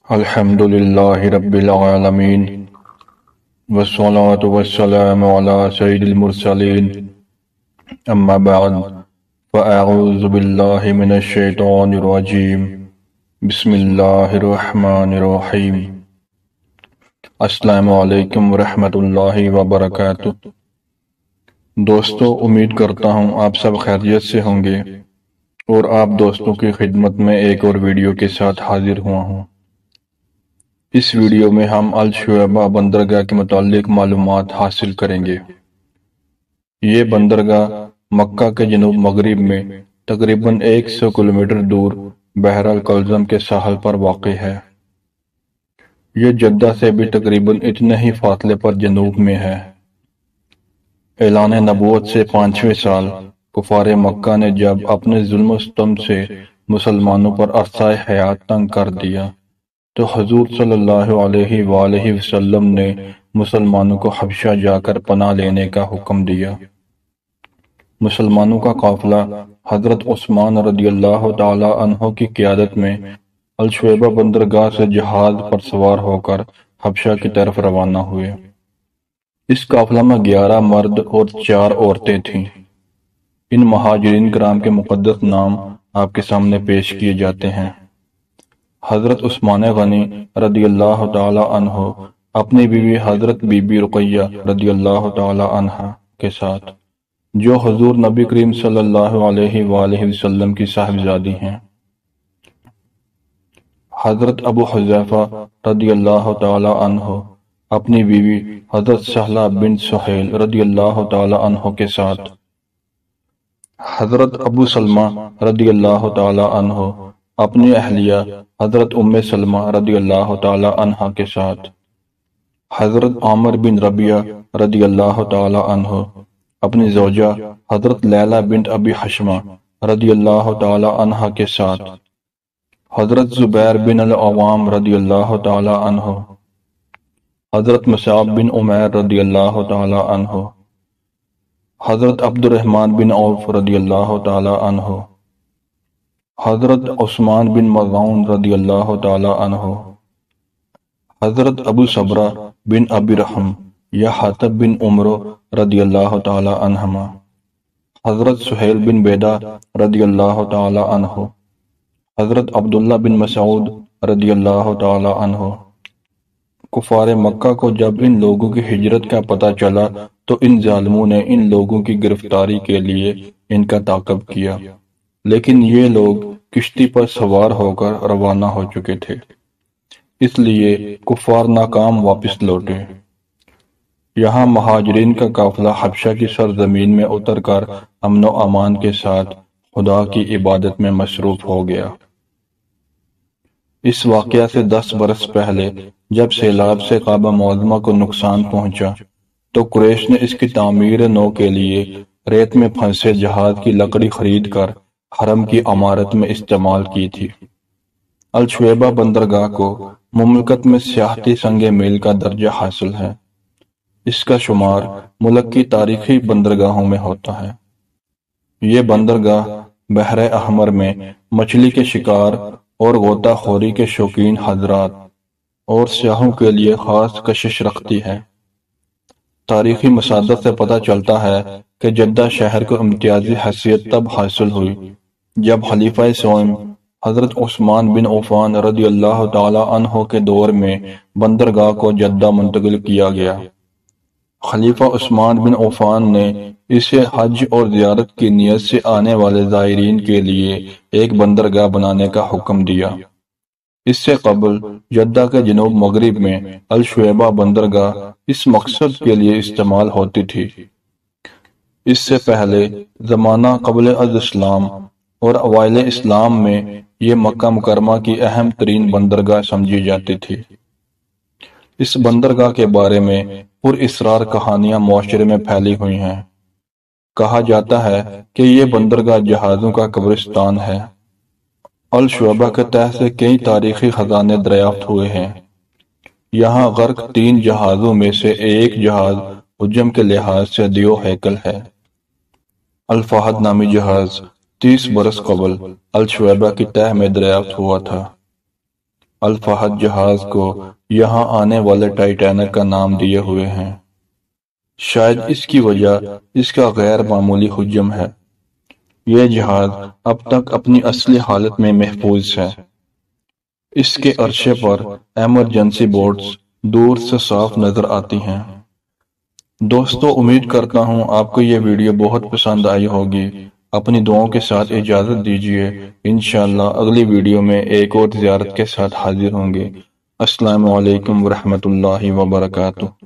الحمد للہ رب العالمین والصلاة والسلام علی سید المرسلین اما بعد فاعوذ باللہ من الشیطان الرجیم بسم اللہ الرحمن الرحیم السلام علیکم ورحمۃ اللہ وبرکاتہ۔ دوستو، امید کرتا ہوں آپ سب خیریت سے ہوں گے اور آپ دوستوں کی خدمت میں ایک اور ویڈیو کے ساتھ حاضر ہوا ہوں۔ اس ویڈیو میں ہم الشعیبہ بندرگاہ کے متعلق معلومات حاصل کریں گے۔ یہ بندرگاہ مکہ کے جنوب مغرب میں تقریباً 100 کلومیٹر دور بحرہ قلزم کے ساحل پر واقع ہے۔ یہ جدہ سے بھی تقریباً اتنے ہی فاصلے پر جنوب میں ہے۔ اعلان نبوت سے 5ویں سال کفار مکہ نے جب اپنے ظلم و ستم سے مسلمانوں پر عرصہ حیات تنگ کر دیا تو حضور صلی اللہ علیہ والہ وسلم نے مسلمانوں کو حبشہ جا کر پناہ لینے کا حکم دیا۔ مسلمانوں کا قافلہ حضرت عثمان رضی اللہ تعالی عنہ کی قیادت میں الشعیبہ بندرگاہ سے جہاز پر سوار ہو کر حبشہ کی طرف روانہ ہوئے۔ اس قافلہ میں 11 مرد اور 4 عورتیں تھیں۔ ان مہاجرین کرام کے مقدس نام آپ کے سامنے پیش کیے جاتے ہیں۔ حضرت عثمان غنی رضی اللہ تعالی عنہ اپنی بیوی حضرت بی بی رقیہ رضی اللہ تعالی عنہ کے ساتھ، جو حضور نبی کریم صلی اللہ علیہ وآلہ وسلم کی صاحبزادی ہیں۔ حضرت ابو حذیفہ رضی اللہ تعالی عنہ اپنی بیوی حضرت سہلہ بنت سہیل رضی اللہ تعالی عنہ کے ساتھ، حضرت ابو سلمہ رضی اللہ تعالی عنہ اپنی اہلیہ حضرت ام سلمہ رضی اللہ تعالی عنہ کے ساتھ، حضرت عامر بن ربیعہ رضی اللہ تعالی عنہ اپنی زوجہ حضرت لیلہ بنت ابی حشمہ رضی اللہ تعالی عنہ کے ساتھ، حضرت زبیر بن العوام رضی اللہ تعالی عنہ، حضرت مصعب بن عمیر رضی اللہ تعالی عنہ، حضرت عبد الرحمن بن عوف رضی اللہ تعالی عنہ، حضرت عثمان بن مظعون رضی اللہ تعالی عنہ، حضرت ابو صبرہ بن ابی رحم یا حاتب بن عمرو رضی اللہ تعالی عنہما، حضرت سہیل بن بیدہ رضی اللہ تعالی عنہ، حضرت عبداللہ بن مسعود رضی اللہ تعالی عنہ۔ کفار مکہ کو جب ان لوگوں کی ہجرت کا پتہ چلا تو ان ظالموں نے ان لوگوں کی گرفتاری کے لیے ان کا تعاقب کیا، لیکن یہ لوگ کشتی پر سوار ہو کر روانہ ہو چکے تھے، اس لیے کفار ناکام واپس لوٹے۔ یہاں مہاجرین کا قافلہ حبشہ کی سرزمین میں اتر کر امن و امان کے ساتھ خدا کی عبادت میں مصروف ہو گیا۔ اس واقعہ سے 10 برس پہلے جب سیلاب سے کعبہ معظمہ کو نقصان پہنچا تو قریش نے اس کی تعمیر نو کے لیے ریت میں پھنسے جہاز کی لکڑی خرید کر حرم کی عمارت میں استعمال کی تھی۔ الشعیبہ بندرگاہ کو مملکت میں سیاحتی سنگ میل کا درجہ حاصل ہے۔ اس کا شمار ملک کی تاریخی بندرگاہوں میں ہوتا ہے۔ یہ بندرگاہ بحر احمر میں مچھلی کے شکار اور غوطہ خوری کے شوقین حضرات اور سیاحوں کے لیے خاص کشش رکھتی ہے۔ تاریخی مصادر سے پتہ چلتا ہے کہ جدہ شہر کو امتیازی حیثیت تب حاصل ہوئی جب خلیفہ سوم حضرت عثمان بن عفان رضی اللہ تعالی عنہ کے دور میں بندرگاہ کو جدہ منتقل کیا گیا۔ خلیفہ عثمان بن عفان نے اسے حج اور زیارت کی نیت سے آنے والے زائرین کے لیے ایک بندرگاہ بنانے کا حکم دیا۔ اس سے قبل جدہ کے جنوب مغرب میں الشعیبہ بندرگاہ اس مقصد کے لیے استعمال ہوتی تھی۔ اس سے پہلے زمانہ قبل از اسلام اور اوائل اسلام میں یہ مکہ مکرمہ کی اہم ترین بندرگاہ سمجھی جاتی تھی۔ اس بندرگاہ کے بارے میں پر اسرار کہانیاں معاشرے میں پھیلی ہوئی ہیں۔ کہا جاتا ہے کہ یہ بندرگاہ جہازوں کا قبرستان ہے۔ الشعیبہ کے تہہ سے کئی تاریخی خزانے دریافت ہوئے ہیں۔ یہاں غرق 3 جہازوں میں سے ایک جہاز حجم کے لحاظ سے دیو ہیکل ہے۔ الفہد نامی جہاز 30 برس قبل الشعیبہ کی تہہ میں دریافت ہوا تھا۔ الفہد جہاز کو یہاں آنے والے ٹائٹینک کا نام دیے ہوئے ہیں۔ شاید اس کی وجہ اس کا غیر معمولی حجم ہے۔ یہ جہاز اب تک اپنی اصلی حالت میں محفوظ ہے۔ اس کے عرصے پر ایمرجنسی بوٹس دور سے صاف نظر آتی ہیں۔ دوستو، امید کرتا ہوں آپ کو یہ ویڈیو بہت پسند آئی ہوگی۔ اپنی دعاؤں کے ساتھ اجازت دیجیے، انشاءاللہ اگلی ویڈیو میں ایک اور زیارت کے ساتھ حاضر ہوں گے۔ السلام علیکم ورحمت اللہ وبرکاتہ۔